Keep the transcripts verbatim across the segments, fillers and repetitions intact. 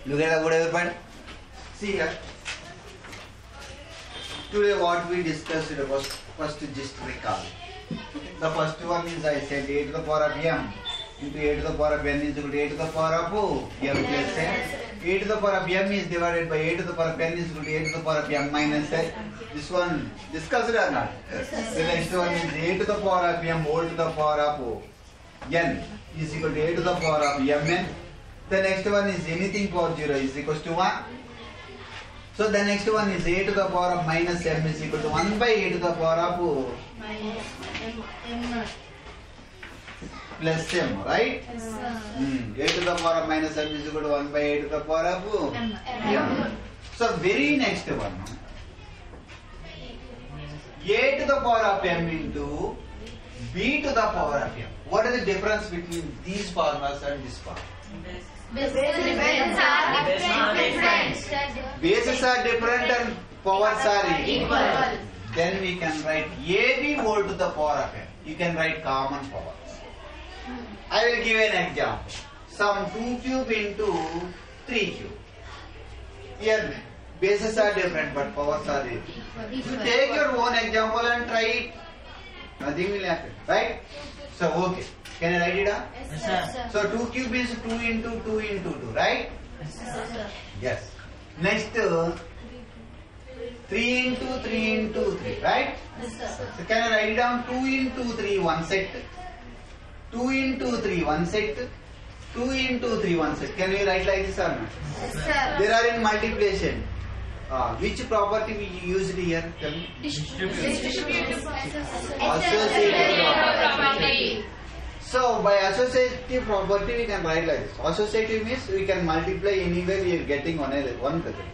Look at the board, everybody. See here. Today what we discussed was first just recall. The first one is I said a to the power of m into a to the power of n is equal to a to the power of m plus n. A to the power of m is divided by a to the power of n is equal to a to the power of m minus n. This one discussed or not? Yes. The next one is a to the power of m whole to the power of n is equal to a to the power of mn. The next one is anything power zero is equal to one. So the next one is a to the power of minus m is equal to one by a to the power of minus m, m plus m, right? yes, sir. Mm. A to the power of minus m is equal to one by a to the power of M, m. So very next one, a to the power of m into b to the power of m. What is the difference between these formulas and this formula? Bases are different. Bases are different and powers are Equal. Then we can write ab whole to the power of m. You can write common powers. I will give an example. Some two cube into three cube. Here bases are different but powers are equal. You take your own example and try it. Nothing will happen, right? So okay. Can I write it down? Yes, sir. So two cube is two into two into two, right? Yes, sir. Yes. Next uh, three into three into three, right? Yes, sir. So can I write it down? two into three, one set. two into three, one set. two into three, one set. Can we write like this or not? Yes, sir. There are in multiplication. Uh, which property we used here? Tell me. Distributive Associative property. So by associative property we can write like this. Associative means we can multiply anywhere we are getting one one result.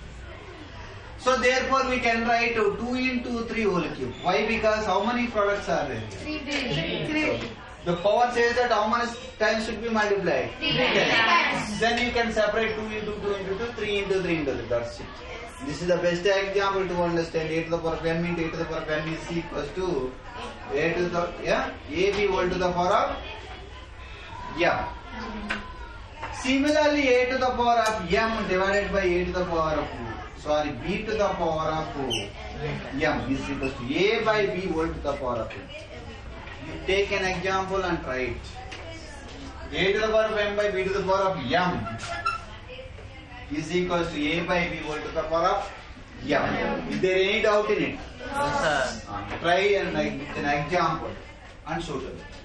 So therefore we can write two into three whole cube. Why? Because how many products are there? Three. Three. So the power says that how many times should be multiplied? Three times. Then you can separate two into two into two, three into three into three. That's it. This is the best example to understand. A to the power of m into a to the power of n is equals to a to the yeah ab whole to the power of m. Similarly, a to the power of m divided by a to the power of sorry b to the power of m is equals to a by b whole to the power of m. You take an example and try it. A to the power of m by b to the power of m is equals to a by b whole to the power of m. Is there any doubt in it? No, sir. Uh, try and like with an example and show them.